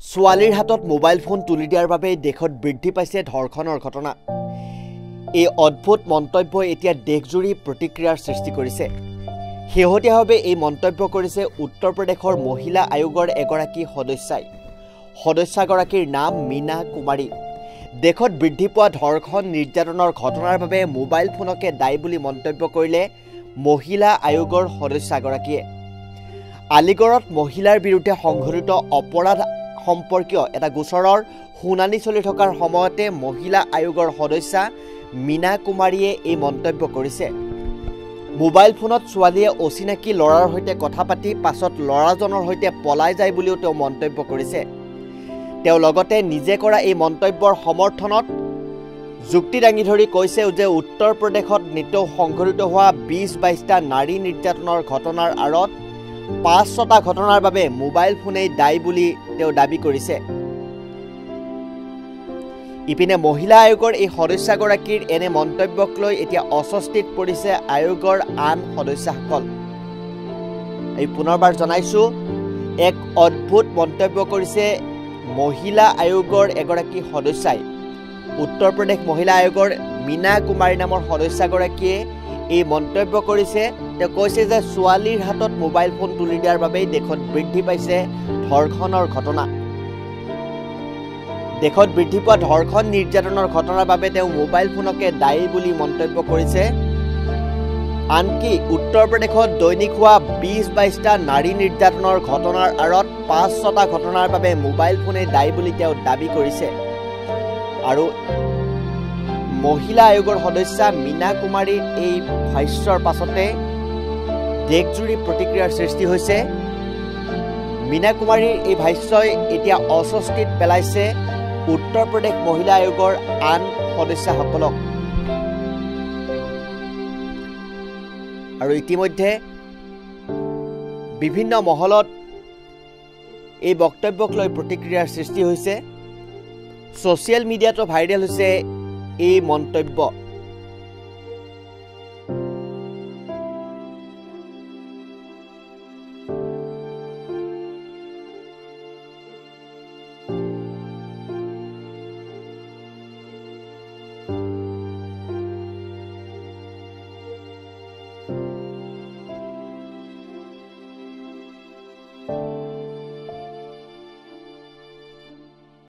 ছোৱালীৰ হাতত mobile phone তুলি দিয়াৰ বাবে দেশত বৃদ্ধি পাইছে ধৰ্ষণৰ ঘটনা। এই অদ্ভুত মন্তব্যই এতিয়া দেশজুৰি প্ৰতিক্ৰিয়াৰ সৃষ্টি কৰিছে। শেহতীয়াভাৱে এই মন্তব্য কৰিছে উত্তৰ প্ৰদেশৰ মহিলা আয়োগৰ এগৰাকী সদস্যাগৰাকীৰ নাম মীনা কুমাৰী। দেশত বৃদ্ধি পোৱা ধৰ্ষণ নিৰ্যাতনৰ ঘটনাৰ বাবে মোবাইল ফোনকে দায়ী বুলি মন্তব্য কৰিলে মহিলা আয়োগৰ সদস্যাগৰাকীয়ে। আলিগড়ত মহিলাৰ বিৰুদ্ধে সংঘটিত অপৰাধ সম্পৰ্কীয় এটা গোচৰৰ শুনানি চলি থকাৰ সময়তে মহিলা আয়োগৰ সদস্যা মীনা কুমাৰীয়ে এই মন্তব্য কৰিছে। মোবাইল ফোনত ছোৱালীয়ে অচিনাকি ল'ৰাৰ সৈতে কথা পাতি পাছত ল'ৰাজনৰ সৈতে পলাই যায় বুলিও তেওঁ মন্তব্য কৰিছে। তেওঁ লগতে নিজে কৰা এই মন্তব্যৰ সমৰ্থনত যুক্তি দাঙি ধৰি কৈছে যে উত্তৰ প্ৰদেশত নিতৌ সংঘটিত হোৱা ২০-২২টা নাৰী নিৰ্যাতনৰ ঘটনাৰ আঁৰত ৫-৬টা ঘটনাৰ বাবে মোবাইল ফোনেই দায়ী বুলি তেওঁ দাবী কৰিছে। ইপিনে মহিলা আয়োগৰ এই সদস্যাগৰাকীৰ এনে মন্তব্যক লৈ এতিয়া অস্বস্তিত পৰিছে আয়োগৰ আন সদস্যসকল। এই পুনৰবাৰ জনাইছো, এক অদ্ভুত মন্তব্য কৰিছে মহিলা আয়োগৰ এগৰাকী সদস্যাই। উত্তৰ প্ৰদেশ মহিলা আয়োগৰ মীনা কুমাৰী নামৰ সদস্যাগৰাকীয়ে এই মন্তব্য কৰিছে। তেওঁ কৈছে যে ছোৱালীৰ হাতত মোবাইল ফোন তুলি দিয়াৰ বাবেই দেশত বৃদ্ধি পাইছে ধৰ্ষণৰ ঘটনা। দেশত বৃদ্ধি পোৱা ধৰ্ষণ নিৰ্যাতনৰ ঘটনাৰ বাবে তেওঁ মোবাইল ফোনকে দায়ী বুলি মন্তব্য কৰিছে। আনকি উত্তৰ প্ৰদেশত দৈনিক হোৱা ২০-২২টা নাৰী নিৰ্যাতনৰ ঘটনাৰ আঁৰত ৫-৬টা ঘটনাৰ বাবে মোবাইল ফোনেই দায়ী বুলি তেওঁ দাবী কৰিছে। আৰু মহিলা আয়োগৰ সদস্যা মীনা কুমাৰীৰ এই ভাষ্যৰ পাছতে দেশজুৰি প্ৰতিক্ৰিয়াৰ সৃষ্টি হৈছে। মীনা কুমাৰীৰ এই ভাষ্যই এতিয়া অস্বস্তিত পেলাইছে উত্তৰ প্ৰদেশ মহিলা আয়োগৰ আন সদস্যসকলক। আৰু ইতিমধ্যে বিভিন্ন মহলত এই বক্তব্যক লৈ প্ৰতিক্ৰিয়াৰ সৃষ্টি হৈছে। ছ'চিয়েল মিডিয়াতো ভাইৰেল হৈছে এই মন্তব্য।